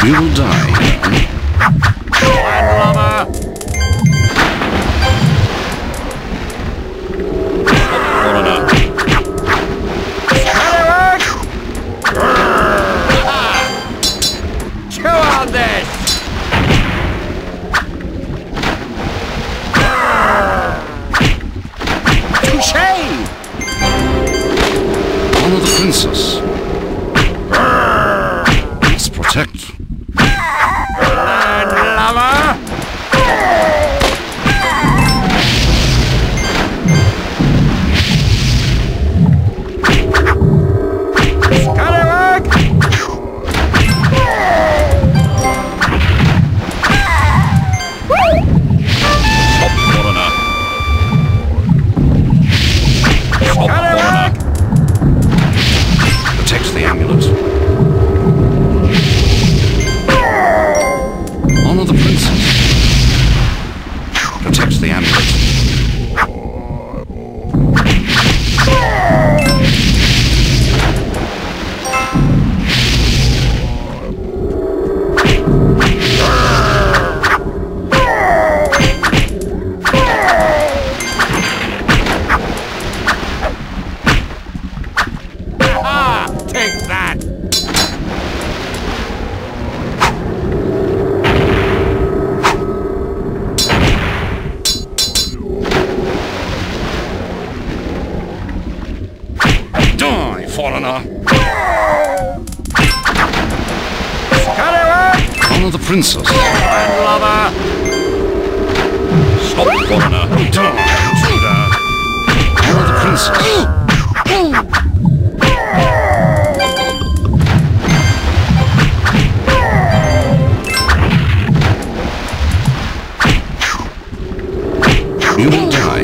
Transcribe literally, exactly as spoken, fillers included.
You will die. Landlubber! Foreigner! Scallywag! Chew on this! Touché! Honor the princess. Must protect. Landlubber! Scallywag! Stop, foreigner! Stop, foreigner! Protect the amulet. Honor the princess. Protect the amulet. Ah, take that! Die, foreigner. Scallywag! Honor the princess. Landlubber! Stop, foreigner. Die, intruder. Honor the princess. You will die.